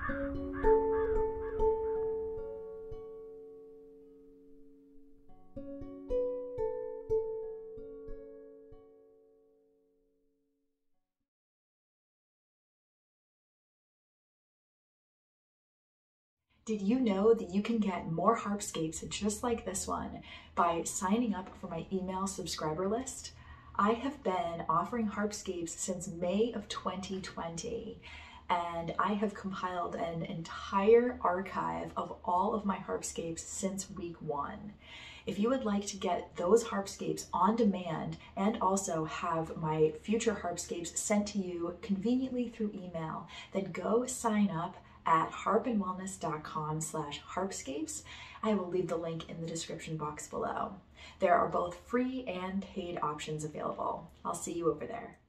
Did you know that you can get more Harpscapes just like this one by signing up for my email subscriber list? I have been offering Harpscapes since May of 2020, and I have compiled an entire archive of all of my Harpscapes since week 1. If you would like to get those Harpscapes on demand and also have my future Harpscapes sent to you conveniently through email, then go sign up at harpandwellness.com/harpscapes. I will leave the link in the description box below. There are both free and paid options available. I'll see you over there.